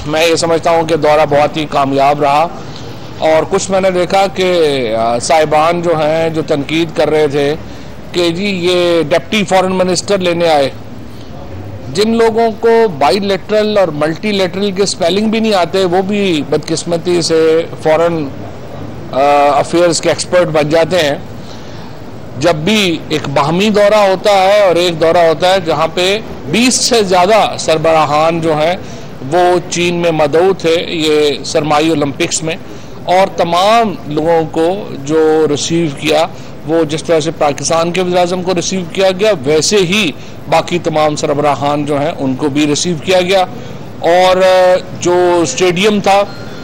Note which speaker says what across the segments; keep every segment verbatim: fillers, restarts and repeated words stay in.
Speaker 1: मैं ये समझता हूँ कि दौरा बहुत ही कामयाब रहा। और कुछ मैंने देखा कि साहिबान जो हैं जो तनकीद कर रहे थे कि जी ये डिप्टी फॉरेन मिनिस्टर लेने आए, जिन लोगों को बाईलेटरल और मल्टीलेटरल के स्पेलिंग भी नहीं आते वो भी बदकिस्मती से फॉरेन अफेयर्स के एक्सपर्ट बन जाते हैं। जब भी एक बाहमी दौरा होता है और एक दौरा होता है जहाँ पे बीस से ज़्यादा सरबराहान जो हैं वो चीन में मदऊ थे ये सरमाई ओलंपिक्स में, और तमाम लोगों को जो रिसीव किया वो जिस तरह से पाकिस्तान के वज़ीर-ए-आज़म को रिसीव किया गया वैसे ही बाकी तमाम सरबराहान जो हैं उनको भी रिसीव किया गया। और जो स्टेडियम था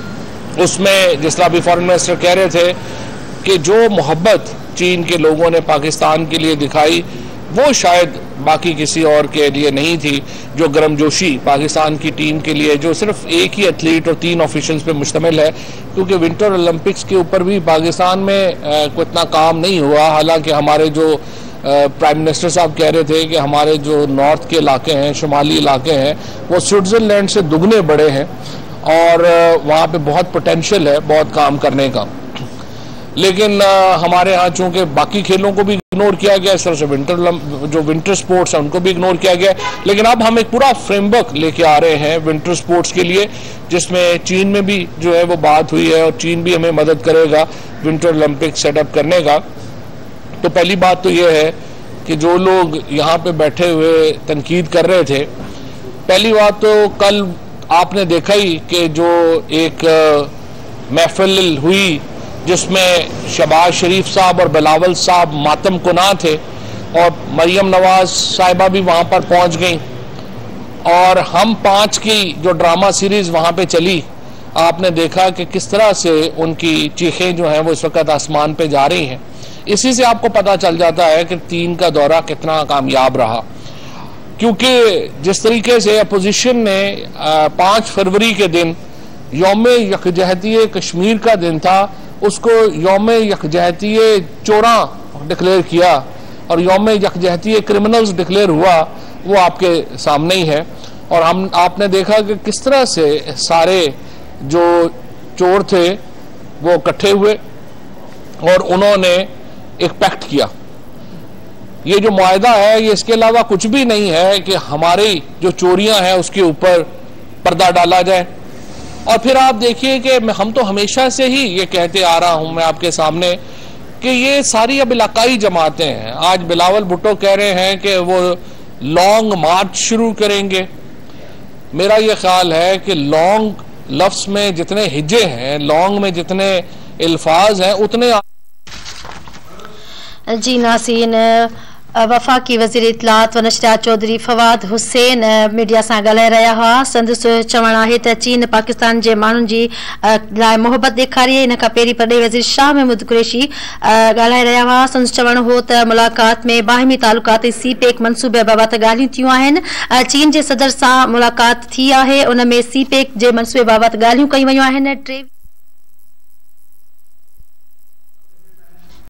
Speaker 1: उसमें जिस तरह अभी फॉरेन मिनिस्टर कह रहे थे कि जो मोहब्बत चीन के लोगों ने पाकिस्तान के लिए दिखाई वो शायद बाकी किसी और के लिए नहीं थी। जो गर्मजोशी पाकिस्तान की टीम के लिए जो सिर्फ एक ही एथलीट और तीन ऑफिशियल्स पे मुश्तमिल है, क्योंकि विंटर ओलंपिक्स के ऊपर भी पाकिस्तान में कोई इतना काम नहीं हुआ। हालांकि हमारे जो प्राइम मिनिस्टर साहब कह रहे थे कि हमारे जो नॉर्थ के इलाके हैं, शुमाली इलाके हैं, वो स्विट्ज़रलैंड से दुगने बड़े हैं और वहाँ पे बहुत पोटेंशियल है बहुत काम करने का। लेकिन आ, हमारे यहाँ चूंकि बाकी खेलों को भी इग्नोर किया गया, इस तरह से विंटर जो विंटर स्पोर्ट्स हैं उनको भी इग्नोर किया गया। लेकिन अब हम एक पूरा फ्रेमवर्क लेके आ रहे हैं विंटर स्पोर्ट्स के लिए, जिसमें चीन में भी जो है वो बात हुई है और चीन भी हमें मदद करेगा विंटर ओलंपिक सेटअप करने का। तो पहली बात तो ये है कि जो लोग यहाँ पे बैठे हुए तनकीद कर रहे थे, पहली बात तो कल आपने देखा ही कि जो एक महफिल हुई जिसमें शहबाज शरीफ साहब और बिलावल साहब मातम कुना थे और मरियम नवाज साहिबा भी वहाँ पर पहुँच गई, और हम पाँच की जो ड्रामा सीरीज़ वहाँ पे चली आपने देखा कि किस तरह से उनकी चीखें जो हैं वो इस वक्त आसमान पे जा रही हैं। इसी से आपको पता चल जाता है कि चीन का दौरा कितना कामयाब रहा, क्योंकि जिस तरीके से अपोजिशन ने पाँच फरवरी के दिन यौम यकजहती कश्मीर का दिन था उसको यौम यकजहती चोरा डिक्लेयर किया और यौम यकजहती क्रिमिनल्स डिक्लेयर हुआ, वो आपके सामने ही है। और हम आपने देखा कि किस तरह से सारे जो चोर थे वो इकट्ठे हुए और उन्होंने एक पैक्ट किया। ये जो मुआहदा है ये इसके अलावा कुछ भी नहीं है कि हमारी जो चोरियां हैं उसके ऊपर पर्दा डाला जाए। और फिर आप देखिए कि हम तो हमेशा से ही ये कहते आ रहा हूं मैं आपके सामने कि ये सारी अब इलाकाई जमातें हैं। आज बिलावल भुट्टो कह रहे हैं कि वो लॉन्ग मार्च शुरू करेंगे। मेरा ये ख्याल है कि लॉन्ग लफ्ज में जितने हिज्जे हैं, लॉन्ग में जितने अल्फाज हैं उतने।
Speaker 2: जी नासीन, वफ़ाक़ी वज़ीर इत्तलात व नशरियात चौधरी फवाद हुसैन मीडिया सां ॻाल्हाए रहिया हुआ। संदसि चवणु आहे त चीन पाकिस्तान जे माण्हुनि जी लाइ मोहबत ॾेखारी आहे। इन खां पहिरीं परॾेही वज़ीर शाह महमूद कुरैशी ॻाल्हाए रहिया हुआ। संदसि चवणु हो त मुलाक़ात में बाहिमी तालुकात ऐं सी पेक मनसूबे बाबति ॻाल्हियूं थियूं आहिनि। चीन जे सदर सां मुलाक़ात थी आहे, उन में सी पेक जे मनसूबे बाबति ॻाल्हियूं कयूं वयूं आहिनि। टे